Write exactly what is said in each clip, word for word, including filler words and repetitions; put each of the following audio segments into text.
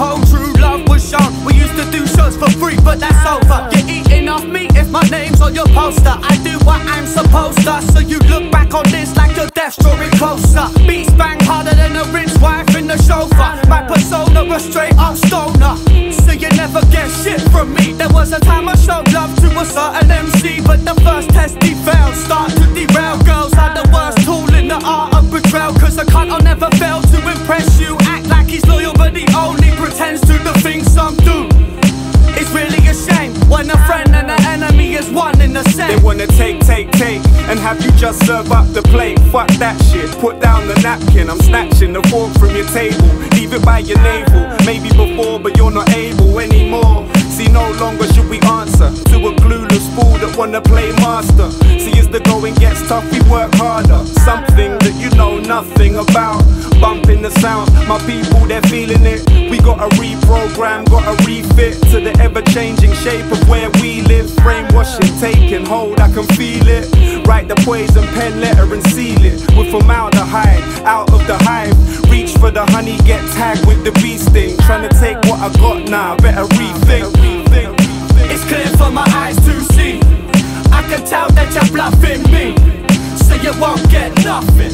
home, true love was shown. We used to do shows for free, but that's over. You're eating off me if my name's on your poster. I do what I'm supposed to, so you look back on this like your death's drawing closer. Beats bang harder than a rinse wife in the chauffeur. My persona was straight up stoner, so you never get shit from me. There was a time I showed love to a certain M C, but the first test he failed. Start to derail, girls are the worst tool in the art of betrayal. Cause a cunt will never fail to impress you. Act like he's loyal but he only pretends to. The things some do, it's really a shame when a friend and an enemy is one in the same. They wanna take, take, take, and have you just serve up the plate. Fuck that shit, put down the napkin. I'm snatching the fork from your table, leave it by your navel. Maybe before, but you're not able anymore. See, no longer should we answer to a clueless fool that wanna play master. See, as the going gets tough, we work harder. Something that you know nothing about. Bumping the sound, my people, they're feeling it. We gotta reprogram, gotta refit to the ever-changing shape of where we live. Brainwashing, taking hold, I can feel it. Write the poison pen letter and seal it with formaldehyde, out of the hive. Reach for the honey, get tagged with the bee sting. Trying to take what I got now, better rethink. It's clear for my eyes to see. I can tell that you're bluffing me, so you won't get nothing.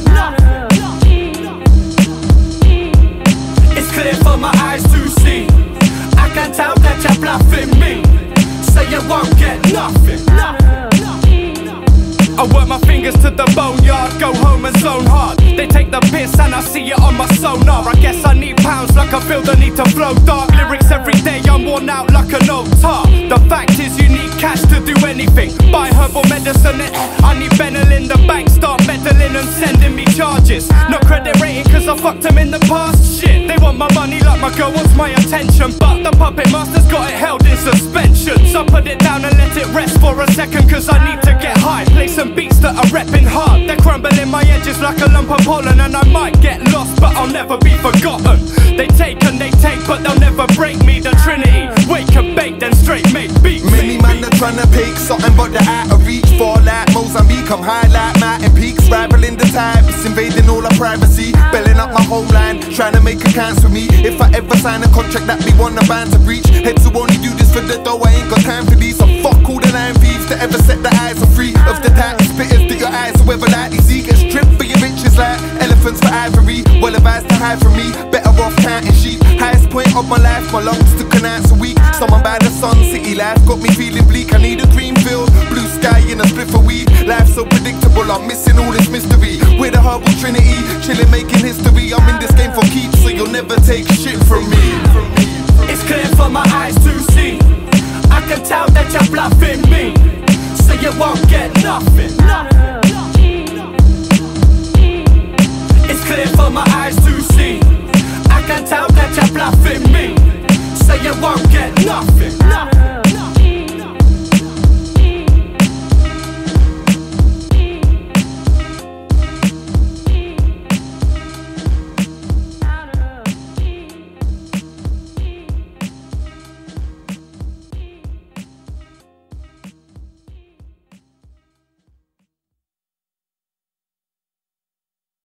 It's clear for my eyes to see. I can tell that you're bluffing me, so you won't get nothing. I work my fingers to the boneyard, go home and zone hard. They take the piss and I see it on my sonar. I guess I need pounds like I feel the need to flow dark. Lyrics every day, I'm worn out like an old tar. The fact is you need cash to do anything. Buy herbal medicine, I need Benel in the bank. Start meddling and sending me charges. No credit rating cause I fucked them in the past. Shit, they want my money like my girl wants my attention. But the puppet master's got it held in suspension. So put it down and let it rest for a second, cause I need to get high. Play some beats that are repping hard. They're crumbling my edges like a lump of pollen, and I might get lost, but I'll never be forgotten. They take and they take, but they'll never break me. The Trinity, wake and bake, then straight make beats. Many man are tryna pick something, but they're out of reach. Fall like Mozambique, I'm high like mountain peaks. Rivaling the types, invading all our privacy. Belling up my homeland, trying to make accounts for me. If I ever sign a contract that we want a band to breach, heads who only do this for the dough, I ain't got time for these. So fuck all the line thieves that ever set the eyes on free. Of the type of spitters that your eyes whoever likely see gets stripped for your riches like elephants for ivory. Well advised to hide from me, better off counting sheep. Highest point of my life, my lungs took an ounce a week. Someone by the sun, city life got me feeling bleak. I need a green field, blue sky in a split for weed. Life so predictable, I'm missing all this mystery. We're the herbal trinity, chilling making history. I'm in this game for keeps, so you'll never take shit from me. It's clear for my eyes to see. I can tell that you're bluffing me, so you won't get nothing. It's clear for my eyes to see.